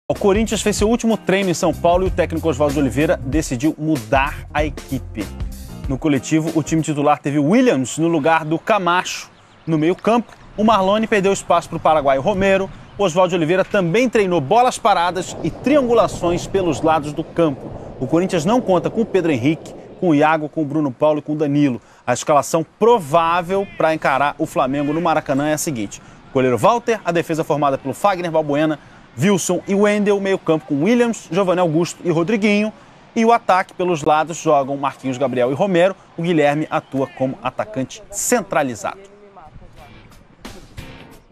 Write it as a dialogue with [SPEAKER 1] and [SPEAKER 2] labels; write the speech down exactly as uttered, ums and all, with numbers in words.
[SPEAKER 1] O Corinthians fez seu último treino em São Paulo e o técnico Oswaldo de Oliveira decidiu mudar a equipe. No coletivo, o time titular teve Williams no lugar do Camacho. No meio-campo, o Marlone perdeu espaço para o paraguaio Romero. O Oswaldo de Oliveira também treinou bolas paradas e triangulações pelos lados do campo. O Corinthians não conta com o Pedro Henrique, com o Iago, com o Bruno Paulo e com o Danilo. A escalação provável para encarar o Flamengo no Maracanã é a seguinte: goleiro Walter, a defesa formada pelo Fagner, Balbuena, Wilson e Wendel, meio-campo com Williams, Giovanni Augusto e Rodriguinho. E o ataque pelos lados jogam Marquinhos, Gabriel e Romero. O Guilherme atua como atacante centralizado.